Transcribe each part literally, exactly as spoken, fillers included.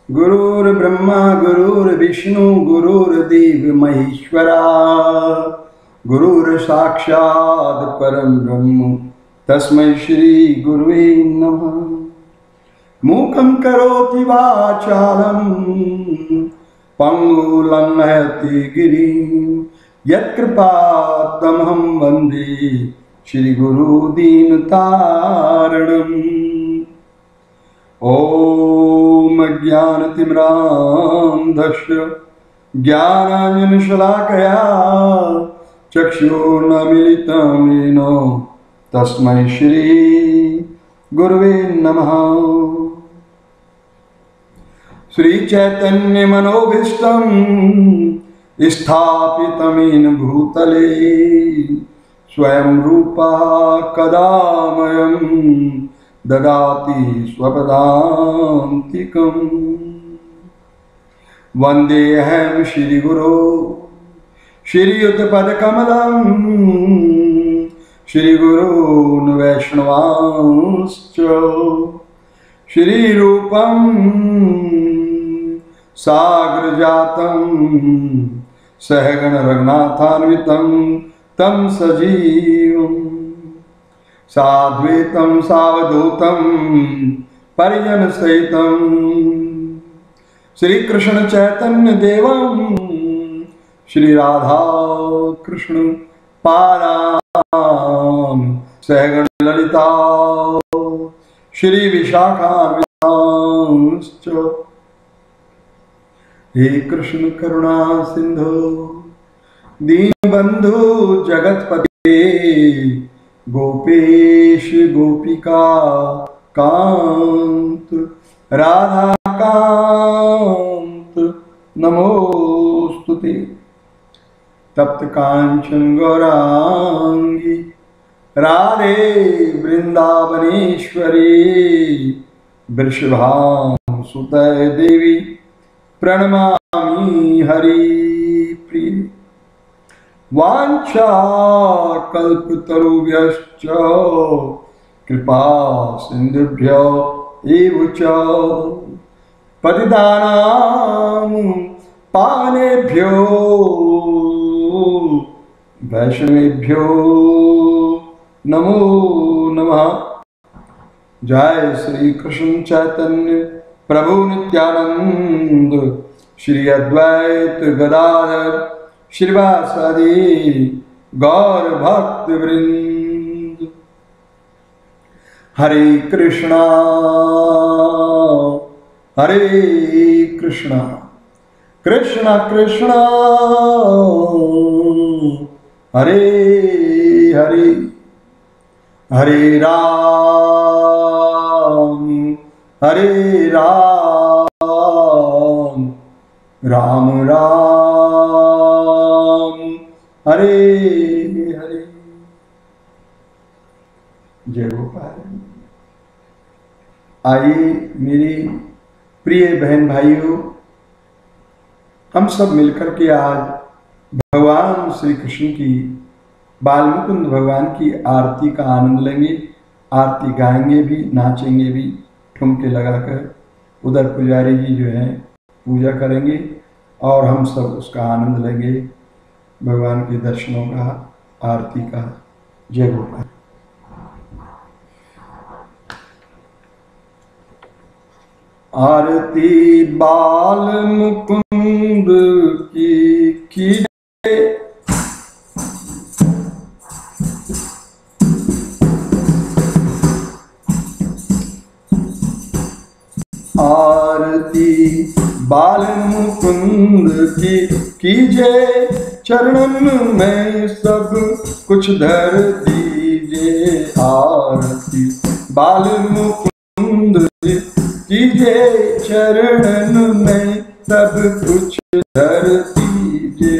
गुरुर्ब्रह्मा गुरुर्विष्णु गुरुर्देव महेश्वरा गुरुर्साक्षात् परं ब्रह्म तस्मै श्री गुरुवे नमः। मूकं करोति वाचालं पंगुलं नयति गिरिं यत्कृपात्तमहं वन्दे श्री गुरु दीनतारणम्। ओम ज्ञानतिमिरान्धस्य ज्ञानाञ्जनशलाकया चक्षुर्नमिलितं येन तस्मै श्री गुरुवे नमः। श्री चैतन्य मनोभीष्टं स्थापितं येन भूतले स्वयं रूपा कदा मह्यं ददाति स्वपदान्तिकम्। वन्देऽहं श्रीगुरो श्रीयुतपदकमलं श्रीगुरून् वैष्णवांश्च श्रीरूपं साग्रजातं सहगण रघुनाथान्वितं तं सजीवम् साद्वैतं सावधूतं परिजनसहितं श्री कृष्ण चैतन्य देवं श्री राधा कृष्ण पादां सहगण ललिता श्री विशाखान्वितांश्च। हे कृष्ण करुणा सिंधु दीनबंधु जगतपते गोपेश गोपिका कांत राधा कांत नमोस्तुते। तप्त कांचन गौरांगी राधे वृंदावनेश्वरी वृषभानुसुते देवी प्रणमामि हरिप्रिये। वाञ्छाकल्पतरुभ्यश्च कृपा सिन्धुभ्यो एव च पतितानां पावनेभ्यो वैष्णवेभ्यो नमो नमः। जय श्री कृष्ण चैतन्य प्रभु नित्यानंद श्री अद्वैत गदाधर श्रीवासादि गौर भक्त वृंद। हरे कृष्णा हरे कृष्णा कृष्णा कृष्णा हरे हरे हरे राम हरे राम राम राम हरे हरे। जय गोपाल। आइए मेरी प्रिय बहन भाइयों, हम सब मिलकर के आज भगवान श्री कृष्ण की बाल मुकुंद भगवान की आरती का आनंद लेंगे। आरती गाएंगे भी, नाचेंगे भी, ठुमके लगाकर। उधर पुजारी जी जो हैं पूजा करेंगे और हम सब उसका आनंद लेंगे, भगवान के दर्शनों का, आरती का। जय गोपाल। आरती बाल मुकुंद की कीजिए, आरती बाल मुकुंद की कीजिए, चरणन में सब कुछ धर दीजिए। आरती बाल मुकुंद की कीजिए, चरणन में सब कुछ धर दीजिए।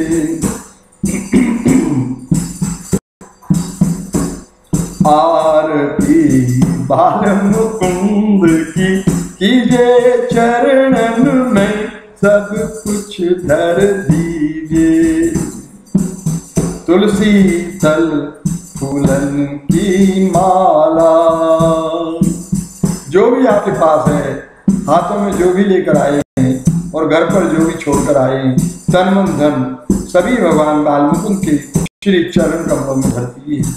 आरती बाल मुकुंद की कीजिए, चरणन में सब कुछ धर दीजिए। तुलसी तल फूलन की माला, जो भी आपके पास है, हाथों में जो भी लेकर आए हैं, और घर पर जो भी छोड़कर आए तन मन धन सभी भगवान बाल मुकुंद के श्री चरण कमलों में धरती है।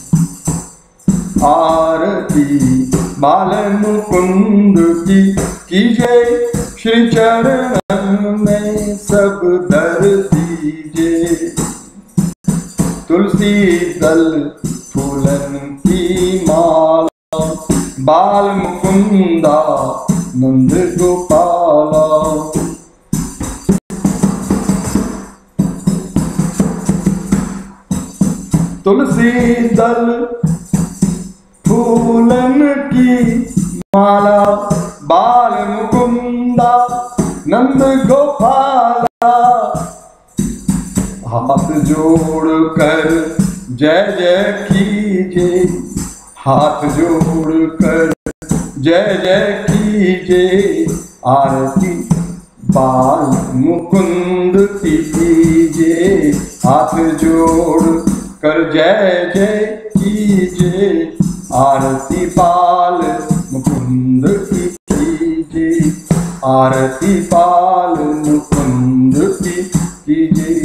आरती बाल मुकुंद की कीजिए, श्री चरण में सब धर दीजिए। तुलसी दल फूलन की माला, बाल मुकुंदा नंद गोपाला। तुलसी दल फूलन की माला, बाल मुकुंदा नंद गोपाला। हाथ जोड़ कर जय जय कीजिए, हाथ जोड़ कर जय जय कीजिए। आरती बाल मुकुंद की कीजिए, हाथ जोड़ कर जय जय कीजिए। आरती बाल मुकुंद की कीजिए, आरती बाल मुकुंद की कीजिए।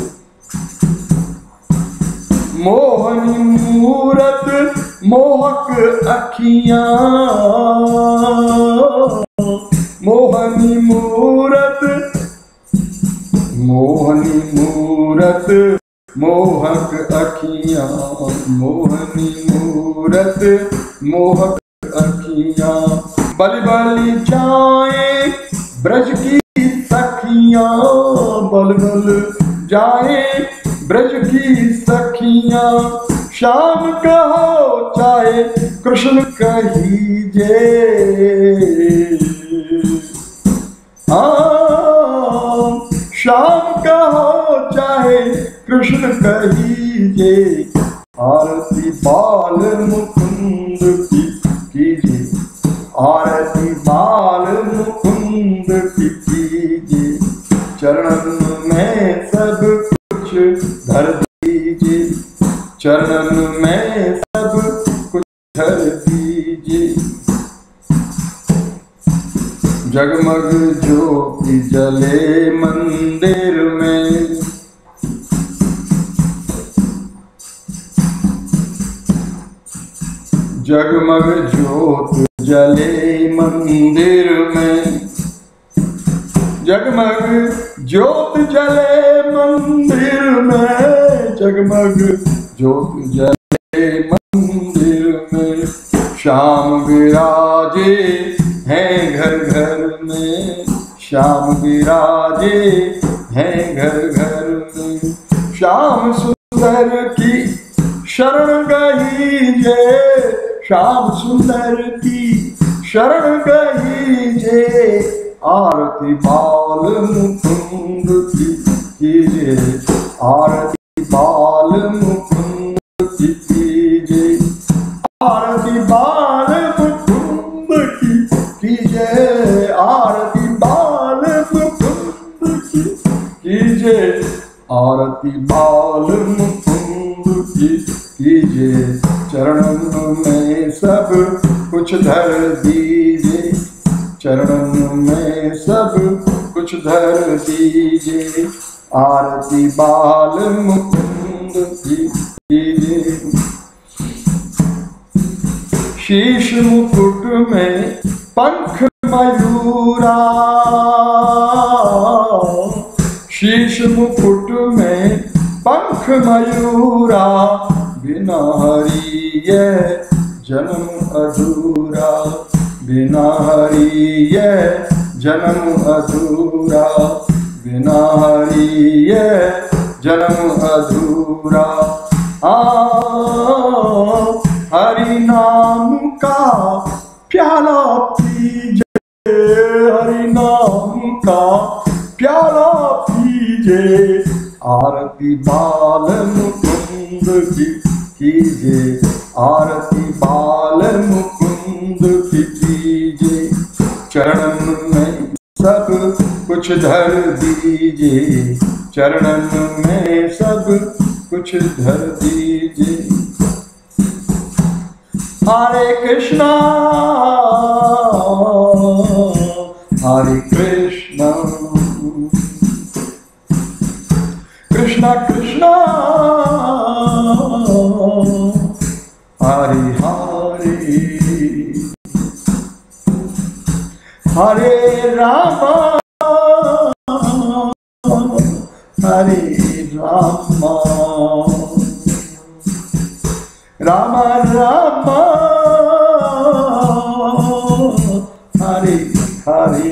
मोहनी मूरत मोहक अखियां, मोहनी मूरत मोहनी मूरत मोहक अखियां, मोहनी मूरत मोहक अखियां। बलि बलि जाए ब्रज की सखियां, बल बल जाए ब्रज की सखियां। श्याम कहो चाहे कृष्ण कहीजे, हाँ श्याम कहो चाहे कृष्ण कहीजे। आरती बाल मुकुंद की कीजिए, आरती बाल मुकुंद की कीजिए। चरणन में सब कुछ धर दीजिए, चरणन में सब कुछ धर दीजिए। जगमग ज्योति जले मंदिर में, जगमग ज्योत जले मंदिर में, जगमग ज्योत जले मंदिर में, जगमग ज्योत जले मंदिर में। श्याम विराजे हैं घर घर में, श्याम विराजे हैं घर घर में। श्याम सुंदर की शरण गहीजे, श्याम सुंदर की शरण गहीजे। आरती बाल मुकुंद की कीजिए, आरती बाल मुकुंद की कीजिए। आरती बाल मुकुंद की कीजिए, आरती बाल मुकुंद की कीजिए। आरती बाल मुकुंद की कीजिए। चरणों में सब कुछ धर दीजिए, चरणों में सब कुछ धर दीजिए। आरती बाल मुकुंद की कीजिए। शीश मुकुट में पंख मयूरा, शीश मुकुट में पंख मयूरा। बिना हरि ये जन्म अधूरा, बिना हरि ये जन्म अधूरा, बिना हरि ये जन्म अधूरा। आ हरि नाम का प्याला पीजे, हरि नाम का प्याला पीजे। आरती बाल मुकुंद की कीजिए, आरती बाल मुकुंद की कीजिए। चरणन में सब कुछ धर दीजिए, चरणन में सब कुछ धर दीजिए। हरे कृष्णा हरे कृष्णा कृष्णा कृष्णा हरे हरे हरे रामा हरे रामा रामा रामा हरे हरे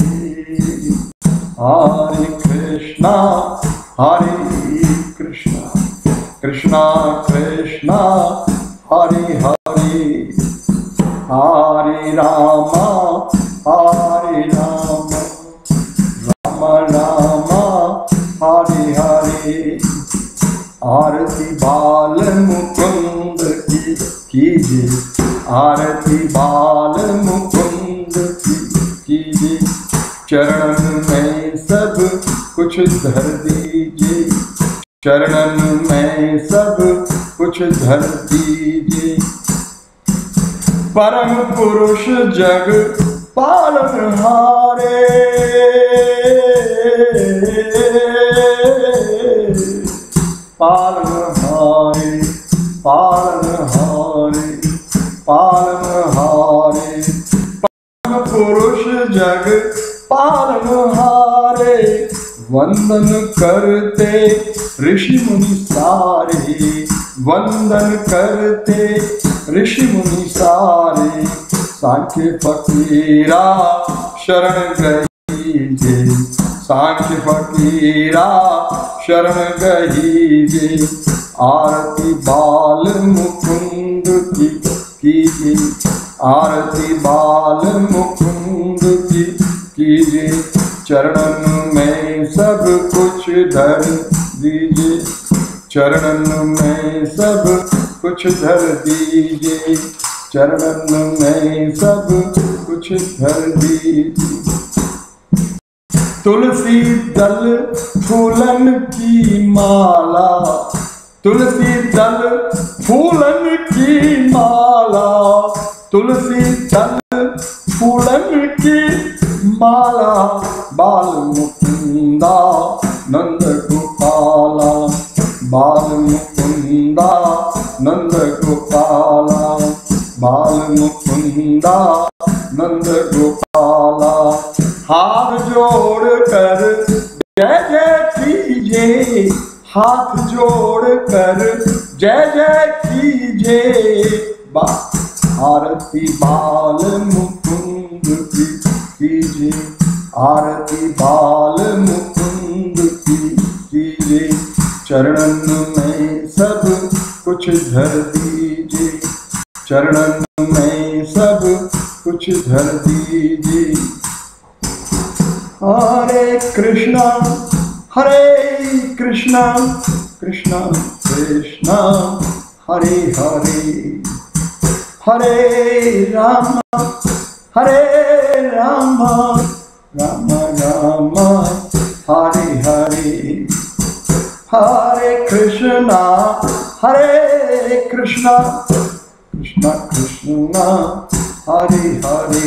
हरे कृष्णा हरे कृष्णा कृष्णा कृष्णा हरे हरे हरे रामा हरे रामा रामा रामा हरे हरे आरती बाल मुकुंद की कीजिए आरती बाल मुकुंद की कीजिए चरणन में सब कुछ धर दीजिए चरणन में सब कुछ धर दीजिए परम पुरुष जग पालनहारे पालनहारे पालनहारे पालनहारे परम पुरुष जग पालनहारे वंदन करते ऋषि मुनि सारे वंदन करते ऋषि मुनि सारे सांख्य फकीरा शरण गईजे सांख्य फकीरा शरण गईजे आरती बाल मुकुंद की कीजिए आरती बाल मुकुंद की कीजिए चरणन में सब कुछ धर दीजिए चरणन में सब कुछ धर दीजिए चरणन में सब कुछ धर दीजिए तुलसी दल फूलन की माला तुलसी दल फूलन की माला तुलसी दल फूलन की माला बाल मुकुंदा नंद गोपाला बाल मुकुंदा नंद गोपाला बाल मुकुंदा नंद गोपाला हाथ जोड़ कर जय जय कीजिए हाथ जोड़ कर जय जय कीजिए आरती बाल मुकुंद की कीजिए आरती बाल मुकुंद की कीजिए चरणन में सब कुछ धर दीजिए चरणन में सब कुछ धर दीजिए हरे कृष्णा हरे कृष्णा कृष्णा कृष्णा हरे हरे हरे राम हरे राम राम राम हरे हरे हरे कृष्णा हरे कृष्णा कृष्णा कृष्णा हरे हरे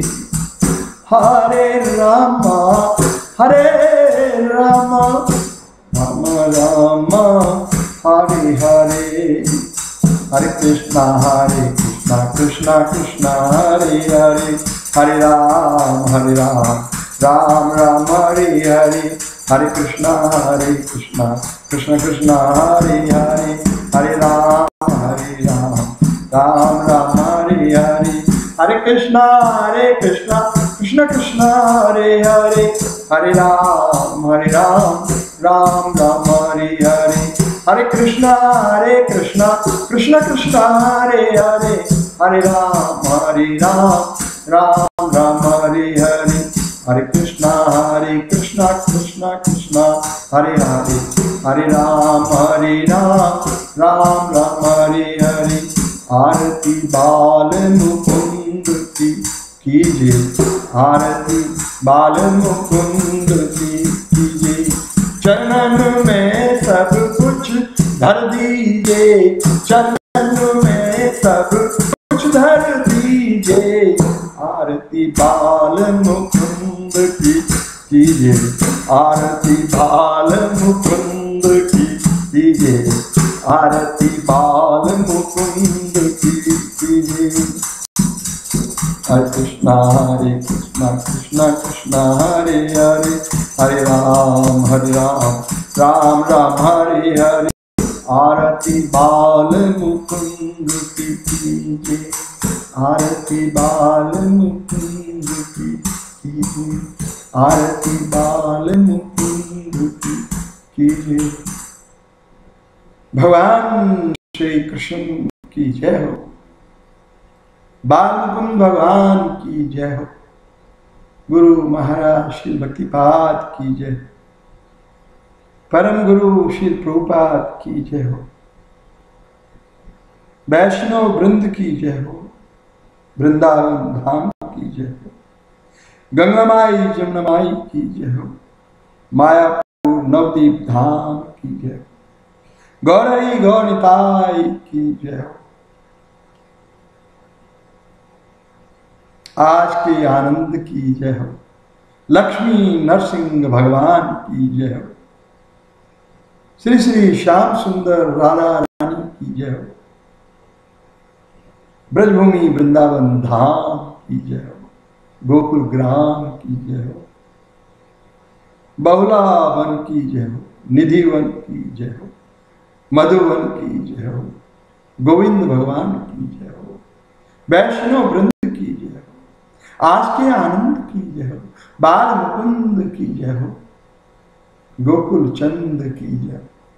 हरे राम हरे राम राम राम हरे हरे हरे कृष्णा हरे कृष्णा कृष्णा कृष्णा हरे हरे हरे राम हरे राम राम राम हरे हरे हरे कृष्णा हरे कृष्णा कृष्णा कृष्णा हरे हरे हरे राम हरे राम राम राम हरे हरे हरे कृष्णा हरे कृष्णा कृष्णा कृष्णा हरे हरे हरे राम हरे राम राम राम हरे हरे हरे कृष्णा हरे कृष्णा कृष्णा कृष्णा हरे हरे हरे राम हरे राम राम राम हरे हरे हरे कृष्णा हरे कृष्णा कृष्णा कृष्णा हरे हरे हरे राम हरे राम राम राम हरे हरे आरती बाल मुकुंद की कीजिए आरती बाल मुकुंद की कीजिए चरणन में सब कुछ धर दीजिए चरणन में सब कुछ धर दीजिए आरती बाल मुकुंद की कीजिए आरती बाल मुकुंद मुकुंद की कीजिए, आरती बाल मुकुंद की कीजिए। हरे कृष्णा हरे कृष्णा कृष्णा कृष्णा हरे हरे, हरे राम हरे राम राम राम हरे हरे। आरती बाल मुकुंद की कीजिए, आरती बाल मुकुंद की कीजिए, आरती बाल मुकुंद की कीजिए। भगवान श्री कृष्ण की जय हो, बाल मुकुंद भगवान की जय हो, गुरु महाराज श्री भक्तिपाद की जय, परम गुरु श्री प्रभुपाद की जय हो, वैष्णव वृंद की जय हो, वृंदावन धाम की जय हो, गंगा माई जमुना माई की जय हो, मायापुर नवदीप धाम की जय हो, गौरई गौनिताई की जय हो। आज के आनंद की जय हो, लक्ष्मी नरसिंह भगवान की जय हो, श्री श्री श्याम सुंदर राधा रानी की जय हो, ब्रजभूमि वृंदावन धाम की जय हो, गोकुल ग्राम की जय हो, बहुला वन की जय हो, निधि वन की जय हो, मधुवन की जय हो, गोविंद भगवान की जय हो, वैष्णव वृंद की जय हो, आज के आनंद की जय हो, बाल मुकुंद की जय हो, गोकुल चंद की जय।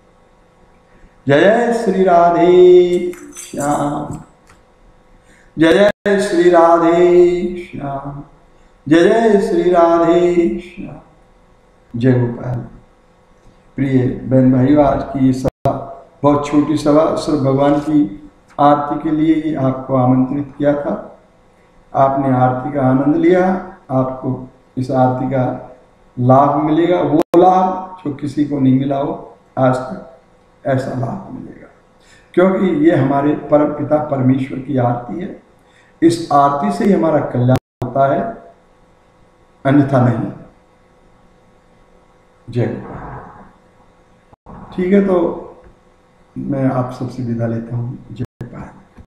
जय श्री राधे श्याम, जय श्री राधे श्याम, जय श्री राधे श्याम। जय गोपाल। प्रिय बहन भाइयों, आज की ये सभा बहुत छोटी सभा सिर्फ भगवान की आरती के लिए ही आपको आमंत्रित किया था। आपने आरती का आनंद लिया, आपको इस आरती का लाभ मिलेगा, वो लाभ जो किसी को नहीं मिला हो आज तक, ऐसा लाभ मिलेगा, क्योंकि ये हमारे परम पिता परमेश्वर की आरती है। इस आरती से ही हमारा कल्याण होता है, अन्यथा नहीं। जय। ठीक है, तो मैं आप सबसे विदा लेता हूँ। जय।